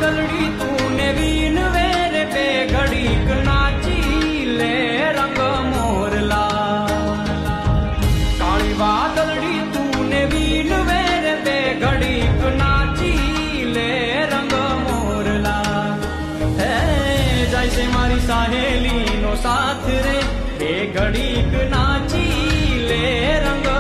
वादलड़ी तूने वीन वेरे पे घड़ीक नाची ले रंग मोरला। काली वादलड़ी तूने वीन वेरे पे घड़ीक नाची ले रंग मोरला। जैसे मारी सहेली नो साथ रे घड़ीक नाची ले रंग